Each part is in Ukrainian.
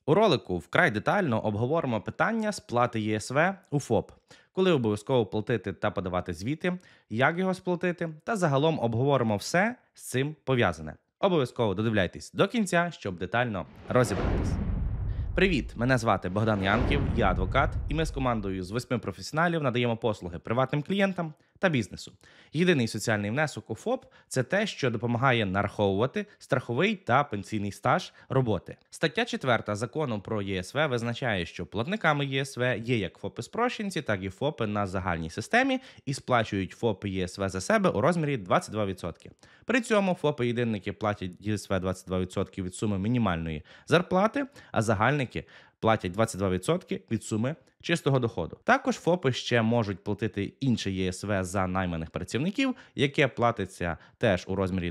У ролику вкрай детально обговоримо питання сплати ЄСВ у ФОП, коли обов'язково платити та подавати звіти, як його сплатити, та загалом обговоримо все з цим пов'язане. Обов'язково додивляйтесь до кінця, щоб детально розібратись. Привіт! Мене звати Богдан Янків, я адвокат, і ми з командою з 8 професіоналів надаємо послуги приватним клієнтам та бізнесу. Єдиний соціальний внесок у ФОП – це те, що допомагає нараховувати страховий та пенсійний стаж роботи. Стаття 4 Закону про ЄСВ визначає, що платниками ЄСВ є як ФОПи-спрощенці, так і ФОПи на загальній системі і сплачують ФОПи ЄСВ за себе у розмірі 22%. При цьому ФОПи-єдинники платять ЄСВ 22% від суми мінімальної зарплати, а загальники платять 22% від суми чистого доходу. Також ФОПи ще можуть платити інше ЄСВ за найманих працівників, яке платиться теж у розмірі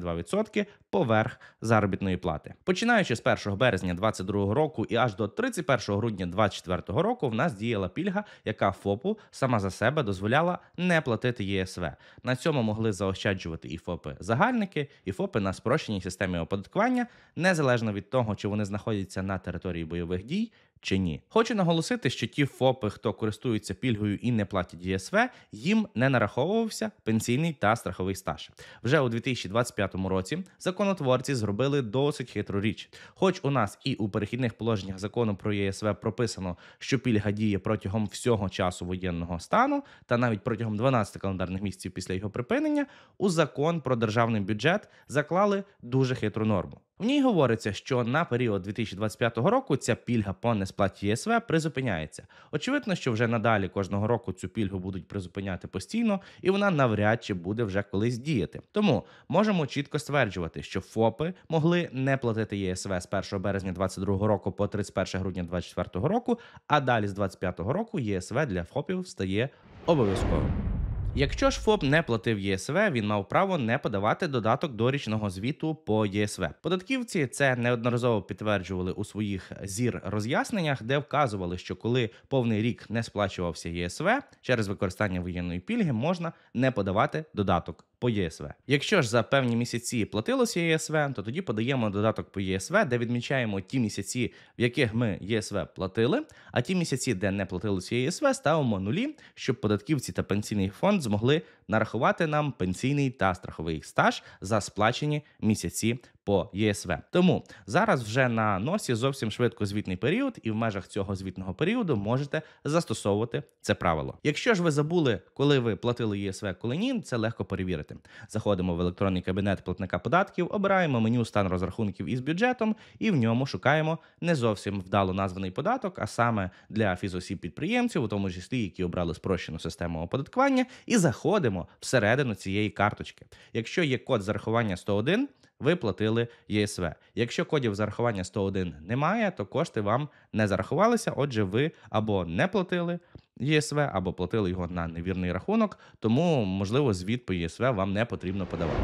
22% поверх заробітної плати. Починаючи з 1 березня 2022 року і аж до 31 грудня 2024 року в нас діяла пільга, яка ФОПу сама за себе дозволяла не платити ЄСВ. На цьому могли заощаджувати і ФОПи-загальники, і ФОПи на спрощеній системі оподаткування, незалежно від того, чи вони знаходяться на території бойових дій, чи ні. Хочу наголосити, що ті ФОПи, хто користується пільгою і не платять ЄСВ, їм не нараховувався пенсійний та страховий стаж. Вже у 2025 році законотворці зробили досить хитру річ. Хоч у нас і у перехідних положеннях закону про ЄСВ прописано, що пільга діє протягом всього часу воєнного стану та навіть протягом 12 календарних місяців після його припинення, у закон про державний бюджет заклали дуже хитру норму. В ній говориться, що на період 2025 року ця пільга по несплаті ЄСВ призупиняється. Очевидно, що вже надалі кожного року цю пільгу будуть призупиняти постійно, і вона навряд чи буде вже колись діяти. Тому можемо чітко стверджувати, що ФОПи могли не платити ЄСВ з 1 березня 2022 року по 31 грудня 2024 року, а далі з 2025 року ЄСВ для ФОПів стає обов'язковим. Якщо ж ФОП не платив ЄСВ, він мав право не подавати додаток до річного звіту по ЄСВ. Податківці це неодноразово підтверджували у своїх ЗІР-роз'ясненнях, де вказували, що коли повний рік не сплачувався ЄСВ, через використання воєнної пільги можна не подавати додаток по ЄСВ. Якщо ж за певні місяці платилося ЄСВ, то тоді подаємо додаток по ЄСВ, де відмічаємо ті місяці, в яких ми ЄСВ платили, а ті місяці, де не платилося ЄСВ, ставимо нулі, щоб податківці та пенсійний фонд змогли нарахувати нам пенсійний та страховий стаж за сплачені місяці по ЄСВ. Тому зараз вже на носі зовсім швидко звітний період, і в межах цього звітного періоду можете застосовувати це правило. Якщо ж ви забули, коли ви платили ЄСВ, коли ні, це легко перевірити. Заходимо в електронний кабінет платника податків, обираємо меню «Стан розрахунків із бюджетом» і в ньому шукаємо не зовсім вдало названий податок, а саме для фізосіб-підприємців, у тому числі, які обрали спрощену систему оподаткування, і заходимо всередину цієї карточки. Якщо є код зарахування 101, ви платили ЄСВ. Якщо кодів зарахування 101 немає, то кошти вам не зарахувалися, отже, ви або не платили ЄСВ, або платили його на невірний рахунок, тому, можливо, звіт по ЄСВ вам не потрібно подавати.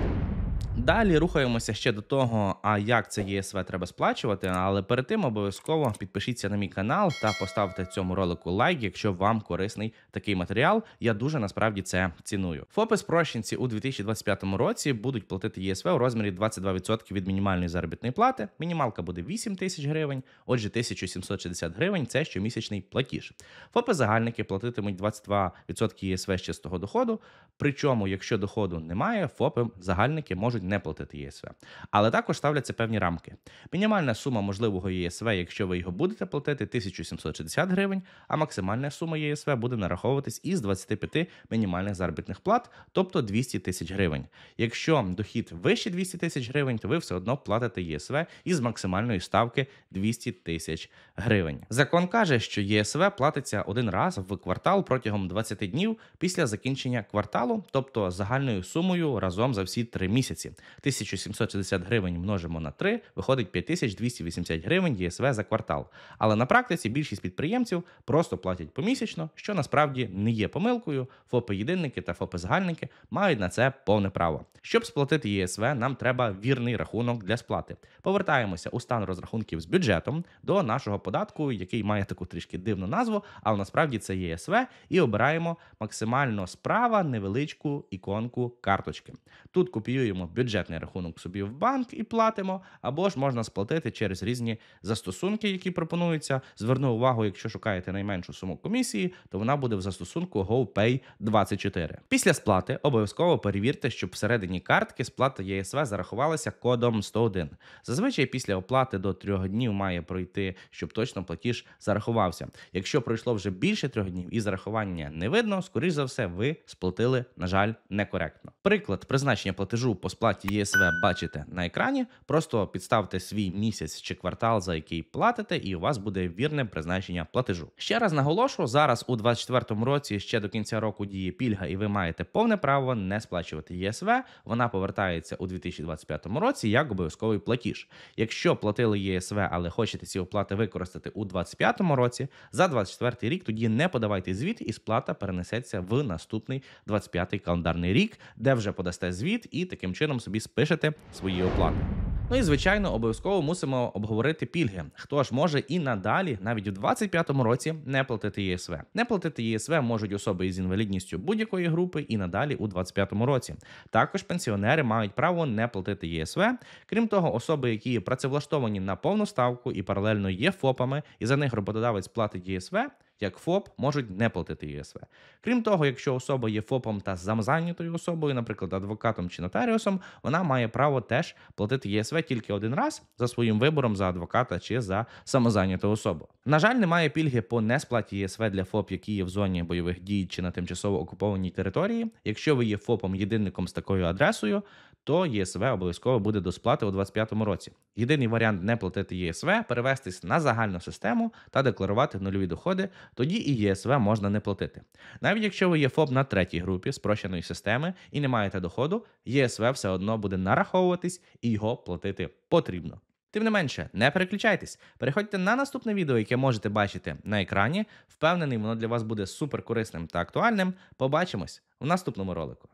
Далі рухаємося ще до того, а як це ЄСВ треба сплачувати, але перед тим обов'язково підпишіться на мій канал та поставте цьому ролику лайк, якщо вам корисний такий матеріал. Я дуже насправді це ціную. ФОПи-спрощенці у 2025 році будуть платити ЄСВ у розмірі 22% від мінімальної заробітної плати. Мінімалка буде 8 тисяч гривень, отже 1760 гривень – це щомісячний платіж. ФОПи-загальники платитимуть 22% ЄСВ з чистого доходу, причому, якщо доходу немає, ФОПи-загальники можуть не платити ЄСВ. Але також ставляться певні рамки. Мінімальна сума можливого ЄСВ, якщо ви його будете платити, 1760 гривень, а максимальна сума ЄСВ буде нараховуватись із 25 мінімальних заробітних плат, тобто 200 тисяч гривень. Якщо дохід вище 200 тисяч гривень, то ви все одно платите ЄСВ із максимальної ставки 200 тисяч гривень. Закон каже, що ЄСВ платиться один раз в квартал протягом 20 днів після закінчення кварталу, тобто загальною сумою разом за всі 3 місяці. 1760 гривень множимо на 3, виходить 5280 гривень ЄСВ за квартал. Але на практиці більшість підприємців просто платять помісячно, що насправді не є помилкою. ФОПи-єдинники та ФОПи-загальники мають на це повне право. Щоб сплатити ЄСВ, нам треба вірний рахунок для сплати. Повертаємося у стан розрахунків з бюджетом до нашого податку, який має таку трішки дивну назву, але насправді це ЄСВ, і обираємо максимально справа невеличку іконку карточки. Тут копіюємо бюджет бюджетний рахунок собі в банк і платимо, або ж можна сплатити через різні застосунки, які пропонуються. Зверну увагу, якщо шукаєте найменшу суму комісії, то вона буде в застосунку GoPay24. Після сплати обов'язково перевірте, щоб всередині картки сплата ЄСВ зарахувалася кодом 101. Зазвичай після оплати до 3 днів має пройти, щоб точно платіж зарахувався. Якщо пройшло вже більше 3 днів і зарахування не видно, скоріш за все, ви сплатили, на жаль, некоректно. Приклад призначення платежу по сплаті ЄСВ бачите на екрані. Просто підставте свій місяць чи квартал, за який платите, і у вас буде вірне призначення платежу. Ще раз наголошу, зараз у 2024 році ще до кінця року діє пільга, і ви маєте повне право не сплачувати ЄСВ. Вона повертається у 2025 році як обов'язковий платіж. Якщо платили ЄСВ, але хочете ці оплати використати у 2025 році, за 2024 рік тоді не подавайте звіт, і сплата перенесеться в наступний 25-й календарний рік, де вже подасте звіт і таким чином собі спишете свої оплати. Ну і, звичайно, обов'язково мусимо обговорити пільги. Хто ж може і надалі, навіть у 2025 році, не платити ЄСВ. Не платити ЄСВ можуть особи із інвалідністю будь-якої групи і надалі у 2025 році. Також пенсіонери мають право не платити ЄСВ. Крім того, особи, які працевлаштовані на повну ставку і паралельно є ФОПами, і за них роботодавець платить ЄСВ, як ФОП, можуть не платити ЄСВ. Крім того, якщо особа є ФОПом та самозайнятою особою, наприклад, адвокатом чи нотаріусом, вона має право теж платити ЄСВ тільки один раз за своїм вибором за адвоката чи за самозайняту особу. На жаль, немає пільги по несплаті ЄСВ для ФОП, які є в зоні бойових дій чи на тимчасово окупованій території. Якщо ви є ФОПом-єдинником з такою адресою, то ЄСВ обов'язково буде до сплати у 2025 році. Єдиний варіант не платити ЄСВ – перевестись на загальну систему та декларувати нульові доходи, тоді і ЄСВ можна не платити. Навіть якщо ви є ФОП на третій групі спрощеної системи і не маєте доходу, ЄСВ все одно буде нараховуватись і його платити потрібно. Тим не менше, не переключайтесь, переходьте на наступне відео, яке можете бачити на екрані. Впевнений, воно для вас буде супер корисним та актуальним. Побачимось у наступному ролику.